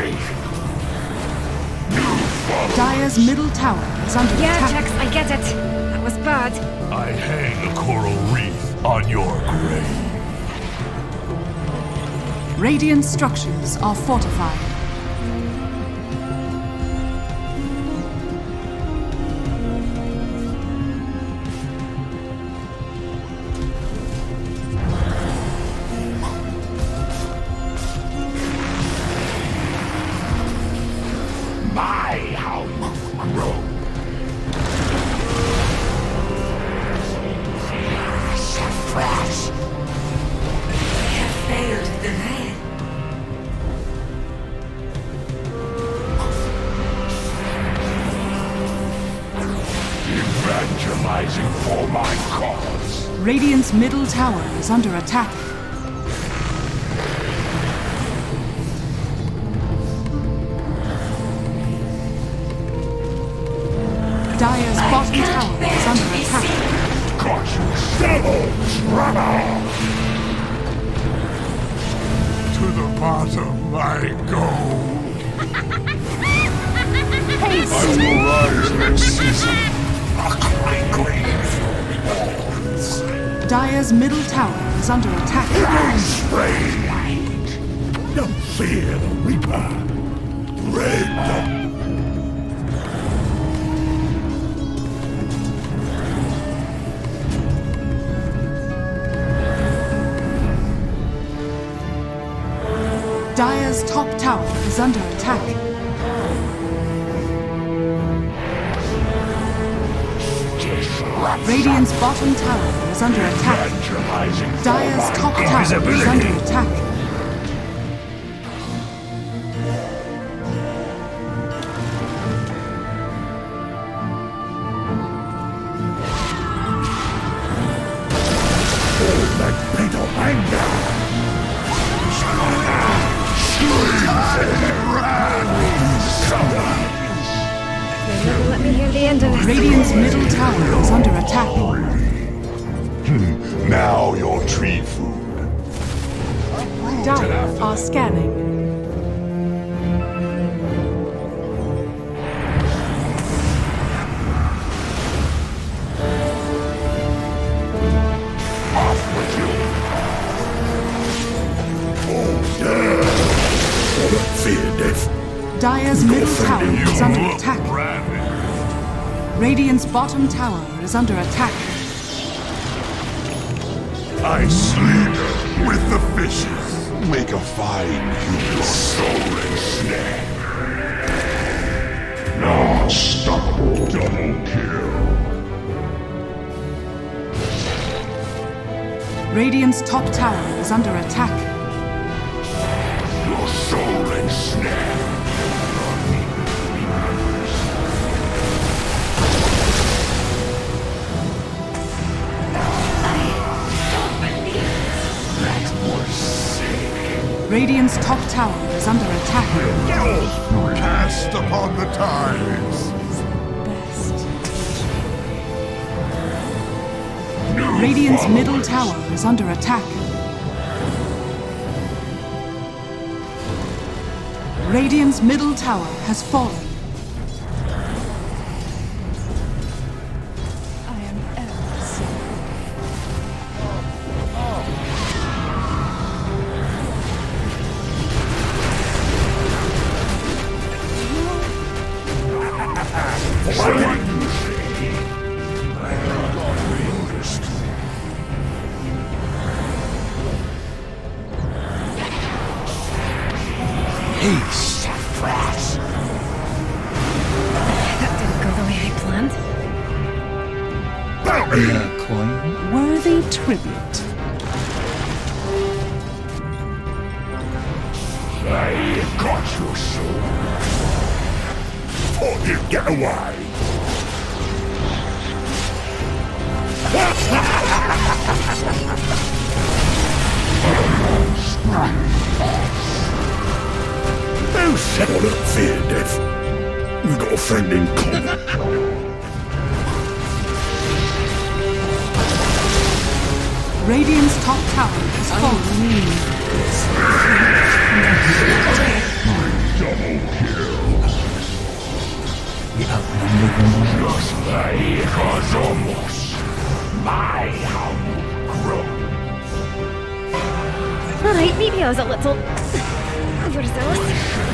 Dire's middle tower is under Yeah, attack. Jax, I get it. That was bad. I hang a coral wreath on your grave. Radiant structures are fortified. My, how you grow. Sassafras. Failed the man. Evangelizing for my cause. Radiant's middle tower is under attack. Dire's bottom tower is under attack. Got you double trouble. To the bottom I go. I will rise next season. A crackling thorns. Dire's middle tower is under attack. Strange. Don't fear the Reaper. Red. Dire's top tower is under attack. Radiant's bottom tower is under attack. Dire's top tower is under attack. Let me hear the end of this. Radiant's middle tower is under attack. Now your tree food. Dire are scanning. Off with you. Oh, don't fear death. Dire's middle tower is under attack. Rabbit. Radiant's bottom tower is under attack. I sleep with the fishes. Make a fine human soul and snare. Unstoppable double kill. Radiant's top tower is under attack. Your soul and snare. Radiant's top tower is under attack. Cast upon the tides. Best. Radiant's middle tower is under attack. Radiant's middle tower has fallen. I am ever sorry. Sassafras. That didn't go the way I planned. Worthy tribute. I got your soul. Thought you'd get away. Don't settle up, fear death. We've got a friend in common. Radiant's top tower has fallen. Double Leo's a little overzealous.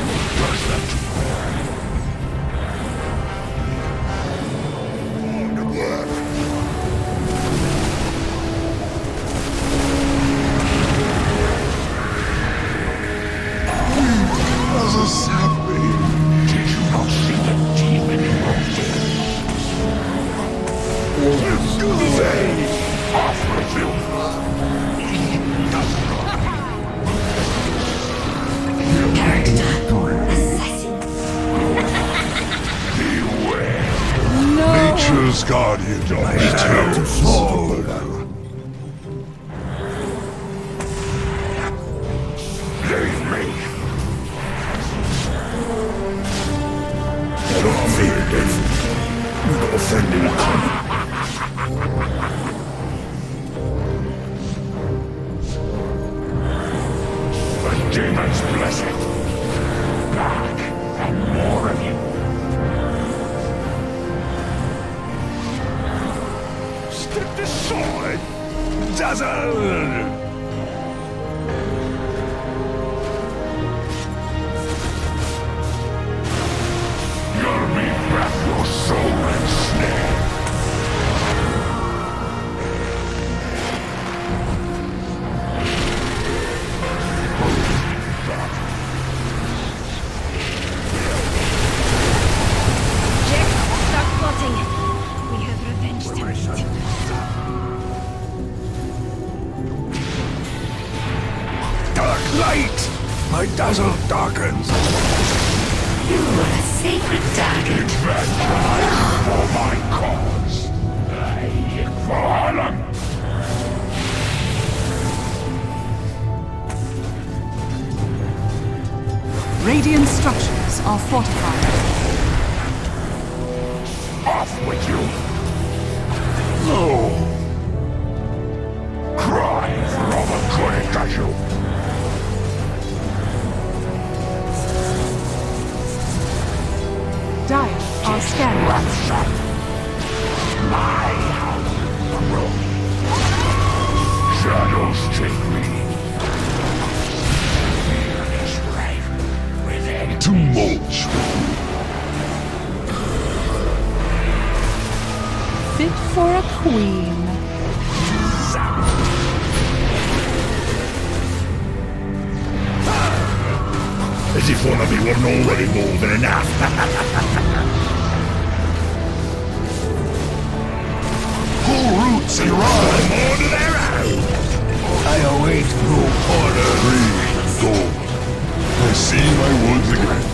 As a sapling, did you not see the demon in your face? Say, off with you! Beware! Nature's guardian returns. Leave me. Don't fear death. You got a friend in common. The demon's blessing. Back and more of you. Step aside, Dazzle! You'll be back your soul and snare. Jack, stop plotting. We have revenge to meet. Dark light! My dazzle darkens. You are a sacred target. Evangelize for my cause. For Harlem. Radiant structures are fortified. Off with you. No. Cry for all the good it does you. Dire are scanning. Rapture. My house grows. Shadows take me. Fear is rife within. To mulch. Fit for a queen. As if one of you wasn't already more than enough. Pull roots and run. More to their own. I await no order. Free, go. I see my woods again.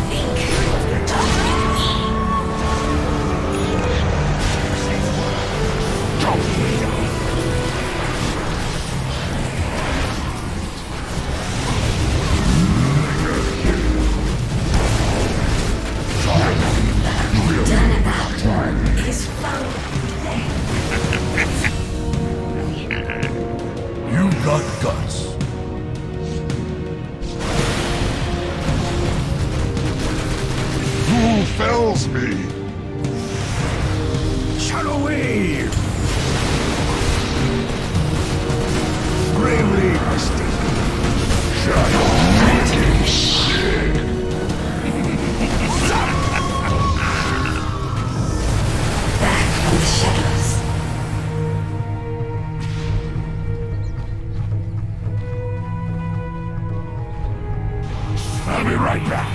Is found. You got guts. Who fells me? Shadow wave. Bravely mistaken. Shadow Back from the shadows. I'll be right back.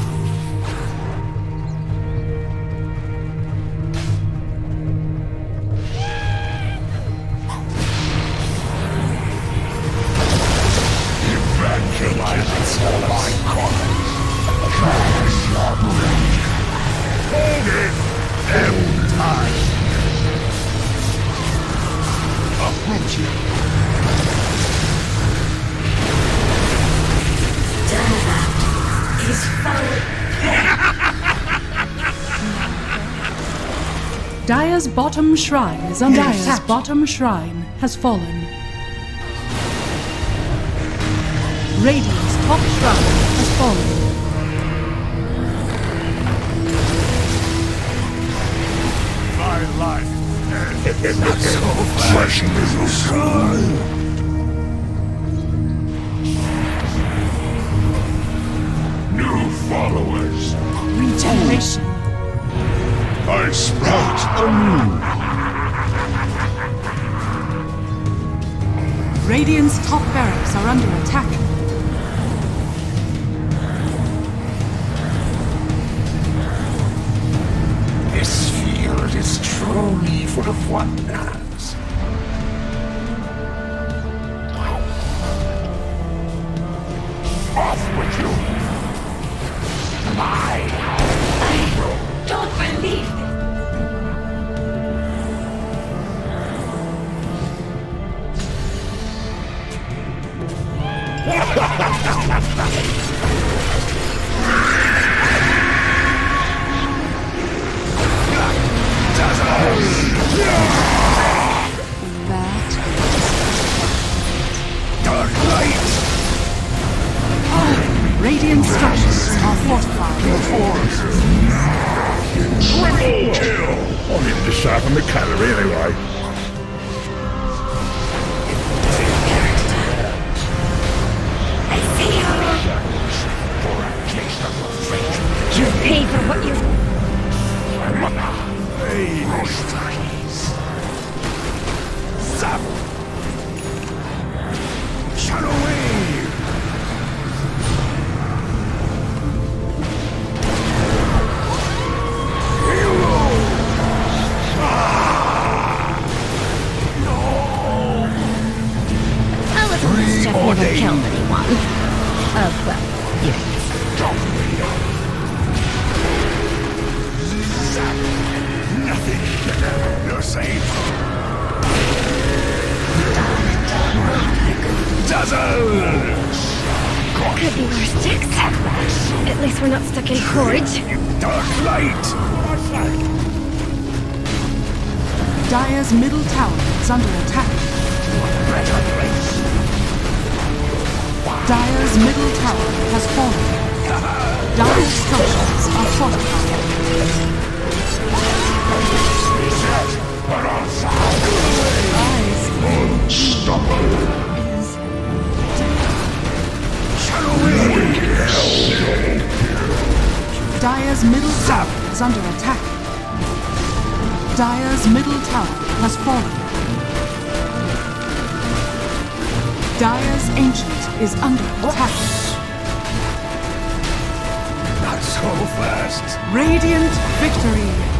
Evangelizing for my cause. Cast your blade. Hold it. Every time. Approach it. Turnabout is found. Dire's bottom shrine is under attack. Dire's bottom shrine has fallen. Radiant's top shrine has fallen. My life ends not so fresh as the sun. followers. Regeneration. I sprout anew. Radiant's top barracks are under attack. This field is truly full of wonders. Off with you! I don't believe this. Dark light! Radiant structures are fortified. Triple kill! I need to sharpen the calorie anyway. I see you. You pay for what you... Zap! Shadow wave! Chef never killed anyone. Oh, well, Nothing! You're safe! Dazzle! could be worse, Jix. At least we're not stuck in cords. Dark light! Dire's middle tower is under attack. Dire's middle tower has fallen. Dire's structures are fortified. Dire's middle tower is under attack. Dire's middle tower has fallen. Dire's ancient is under attack. Not so fast! Radiant victory!